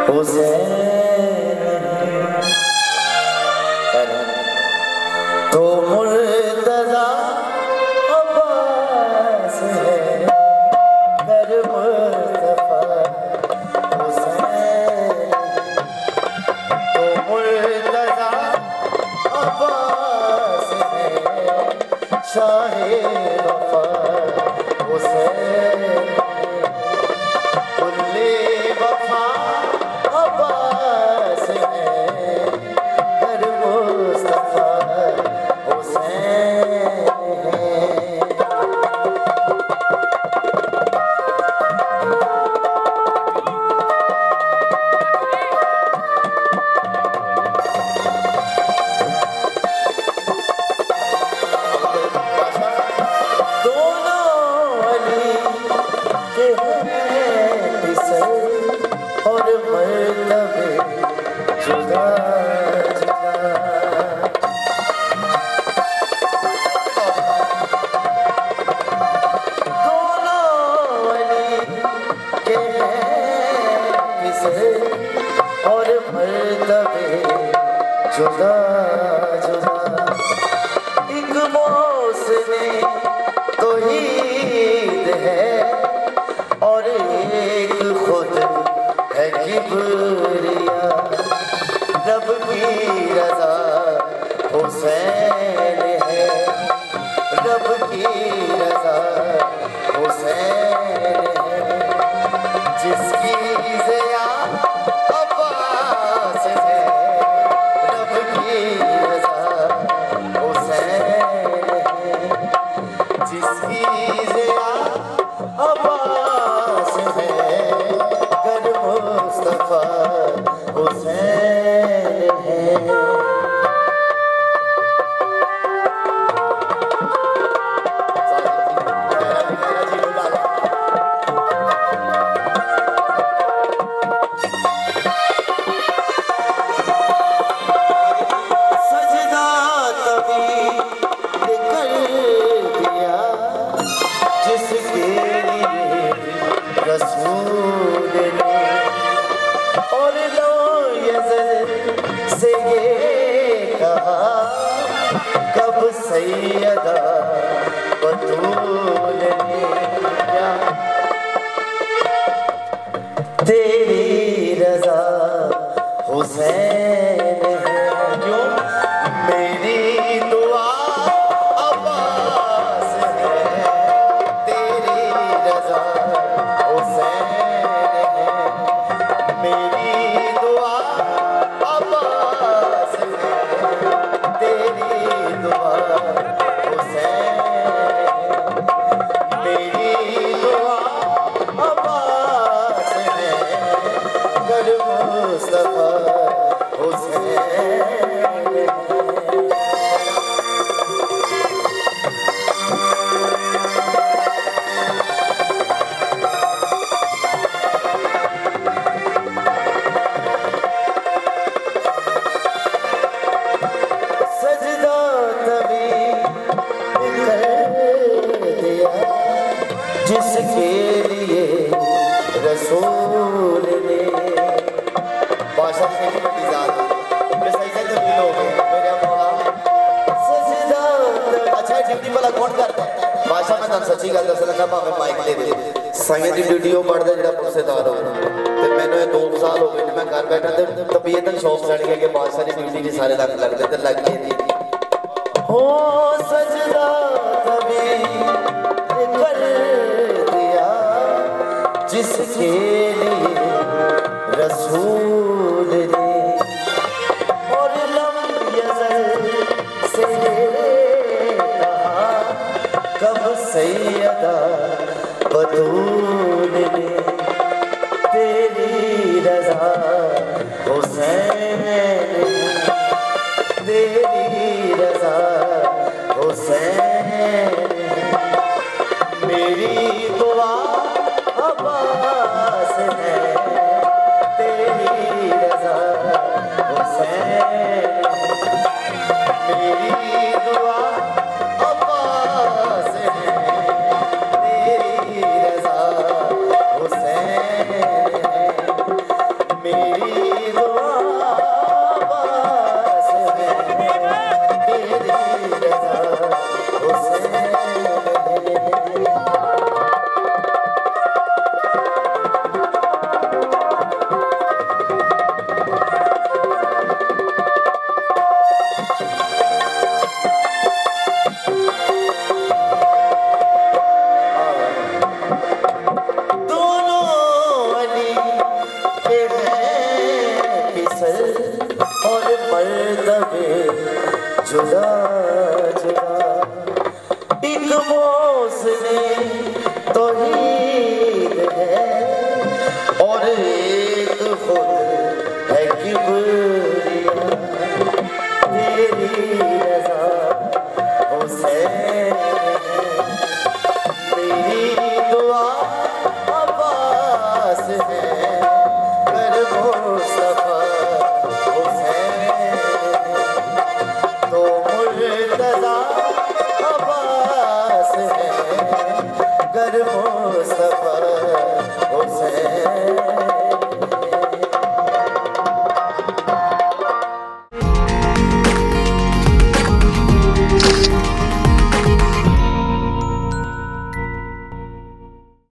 हुसैन तो मुर्तज़ा अब्बास है, गर मुस्तफा हुसैन तो मुर्तज़ा अब्बास है, शाहे वफा हुसैन कुल्ले वफा अब्बास है, गर मुस्तफा हुसैन और मर्तबे जुदा जुदा, एक मौसमे तौहीद है और एक खुद है किबरिया, रब की रज़ा हुसैन है, रब की रज़ा हुसैन है, जिसकी ज़िया अब्बास है, रब की रज़ा हुसैन है, जिसकी ज़िया अब्बास है, गर मुस्तफा हुसैन है। कब सैयदा बतूल ने तेरी रज़ा हुसैन है, क्यों मेरी दुआ अब्बास है, तेरी रज़ा हुसैन है, मेरी दुआ अब्बास है, तेरी दुआ हुसैन, मेरी दुआ अब्बास है, गर मुस्तफा हुसैन। जिसके लिए रसूल ने बादशाह की बड़ी जात मैं सही से तब्दील हो गए मेरे मौला सजदा। अच्छा ड्यूटी वाला कौन करता है बादशाह? मैं तुम सच्ची गल दस लगा भावें माइक दे दे साइं दी ड्यूटी वो पढ़दा जेड़ा पुरसेदार हो ते मैनू 2 साल हो गए मैं घर बैठा ते तबीयत शौक चढ़ गया कि बादशाह की ड्यूटी जी सारे लग लगदे ते लग गए हो सजदा तभी कर दिया जिसके लिए रसूल ने, और लम यज़ल से कहा कब सैयदा बतूल ने तेरी रज़ा हुसैन, तेरी रज़ा हुसैन, मेरी दुआ अब्बास है, तेरी रज़ा हुसैन, मेरी दुआ अब्बास है, तेरी रज़ा हुसैन, मेरी जुदा